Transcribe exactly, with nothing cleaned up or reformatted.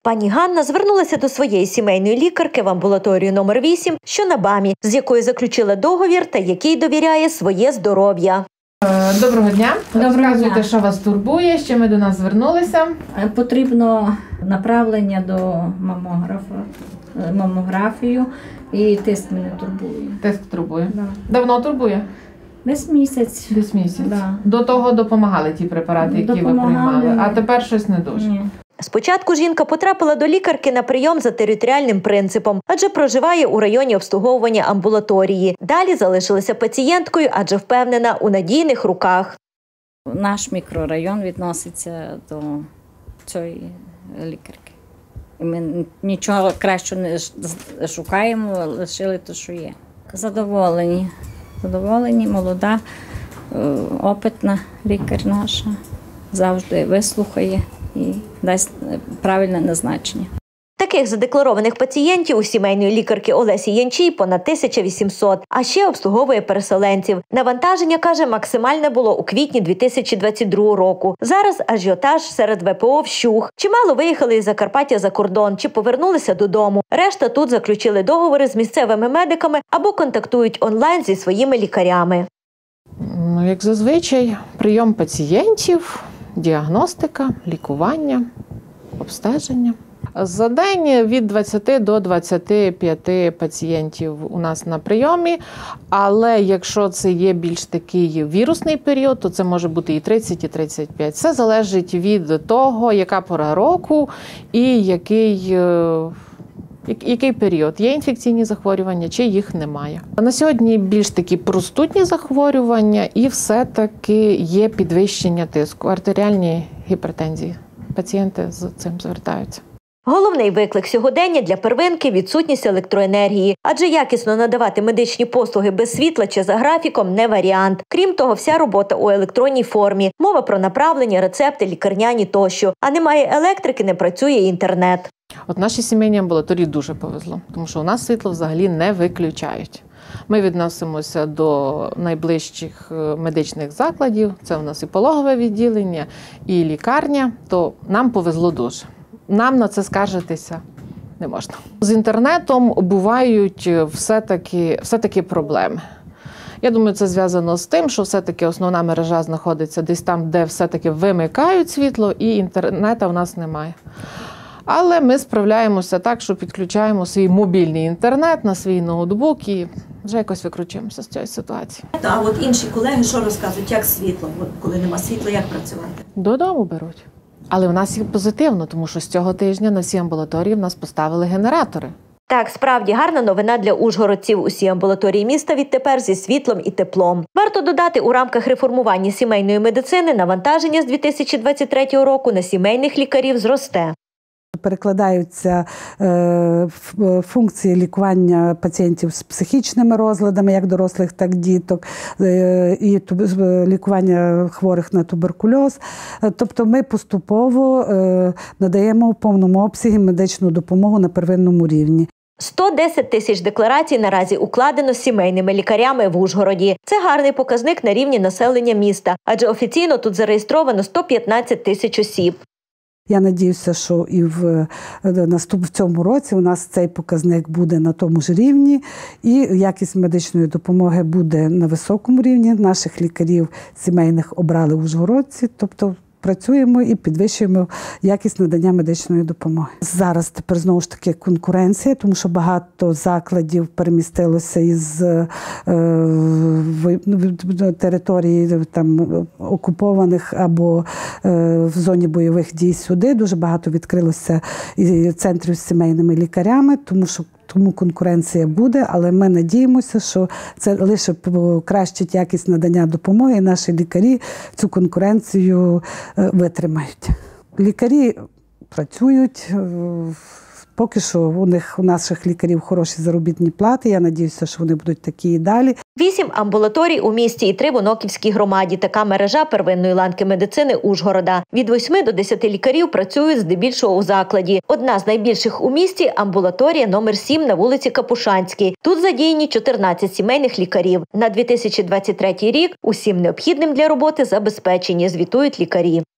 Пані Ганна звернулася до своєї сімейної лікарки в амбулаторію номер вісім, що на БАМі, з якою заключила договір та який довіряє своє здоров'я. Доброго дня. Доброго Розказуйте, дня. що вас турбує, з чим ви до нас звернулися. Потрібно направлення до мамографа, мамографію, і тиск мене турбує. Тиск турбує. Да. Давно турбує? Десь місяць. Десь місяць. Да. До того допомагали ті препарати, які Допомагали. ви приймали, а тепер щось не дуже. Ні. Спочатку жінка потрапила до лікарки на прийом за територіальним принципом, адже проживає у районі обслуговування амбулаторії. Далі залишилася пацієнткою, адже впевнена у надійних руках. Наш мікрорайон відноситься до цієї лікарки. І ми нічого кращого не шукаємо, лишили те, що є. Задоволені. Задоволені, молода, опитна лікар наша. Завжди вислухає і дасть правильне назначення. Таких задекларованих пацієнтів у сімейної лікарки Олесі Янчій понад тисяча вісімсот, а ще обслуговує переселенців. Навантаження, каже, максимальне було у квітні дві тисячі двадцять другого року. Зараз ажіотаж серед ве пе о вщух. Чимало виїхали із Закарпаття за кордон чи повернулися додому. Решта тут заключили договори з місцевими медиками або контактують онлайн зі своїми лікарями. Ну, як зазвичай, прийом пацієнтів, діагностика, лікування, обстеження. За день від двадцяти до двадцяти п'яти пацієнтів у нас на прийомі, але якщо це є більш такий вірусний період, то це може бути і тридцять, і тридцять п'ять. Це залежить від того, яка пора року і який, який період. Є інфекційні захворювання, чи їх немає. На сьогодні більш такі простудні захворювання і все-таки є підвищення тиску, артеріальні гіпертензії. Пацієнти з цим звертаються. Головний виклик сьогодення для первинки – відсутність електроенергії, адже якісно надавати медичні послуги без світла чи за графіком – не варіант. Крім того, вся робота у електронній формі. Мова про направлення, рецепти, лікарняні тощо. А немає електрики – не працює інтернет. От нашій сімейній амбулаторії дуже повезло, тому що у нас світло взагалі не виключають. Ми відносимося до найближчих медичних закладів, це у нас і пологове відділення, і лікарня, то нам повезло дуже. Нам на це скаржитися не можна. З інтернетом бувають все-таки, все-таки проблеми. Я думаю, це зв'язано з тим, що все-таки основна мережа знаходиться десь там, де все-таки вимикають світло, і інтернету в нас немає. Але ми справляємося так, що підключаємо свій мобільний інтернет на свій ноутбук і вже якось викручуємося з цієї ситуації. А от інші колеги що розказують, як з світлом, коли нема світла, як працювати? Додому беруть. Але в нас є позитивно, тому що з цього тижня на всі амбулаторії в нас поставили генератори. Так, справді гарна новина для ужгородців. Усі амбулаторії міста відтепер зі світлом і теплом. Варто додати, у рамках реформування сімейної медицини навантаження з дві тисячі двадцять третього року на сімейних лікарів зросте. Перекладаються е, функції лікування пацієнтів з психічними розладами, як дорослих, так і діток, е, і лікування хворих на туберкульоз. Тобто ми поступово е, надаємо в повному обсязі медичну допомогу на первинному рівні. сто десять тисяч декларацій наразі укладено з сімейними лікарями в Ужгороді. Це гарний показник на рівні населення міста, адже офіційно тут зареєстровано сто п'ятнадцять тисяч осіб. Я сподіваюся, що і в, в цьому році у нас цей показник буде на тому ж рівні, і якість медичної допомоги буде на високому рівні. Наших лікарів сімейних обрали ужгородці, тобто працюємо і підвищуємо якість надання медичної допомоги. Зараз тепер знову ж таки конкуренція, тому що багато закладів перемістилося із е, території там, окупованих або е, в зоні бойових дій сюди. Дуже багато відкрилося і центрів з сімейними лікарями, тому що Тому конкуренція буде, але ми надіємося, що це лише покращить якість надання допомоги, і наші лікарі цю конкуренцію витримають. Лікарі працюють, поки що у них, у наших лікарів хороші заробітні плати, я надіюся, що вони будуть такі і далі. Вісім амбулаторій у місті і три в Оноківській громаді. Така мережа первинної ланки медицини Ужгорода. Від восьми до десяти лікарів працюють здебільшого у закладі. Одна з найбільших у місті – амбулаторія номер сім на вулиці Капушанській. Тут задіяні чотирнадцять сімейних лікарів. На дві тисячі двадцять третій рік усім необхідним для роботи забезпечені, звітують лікарі.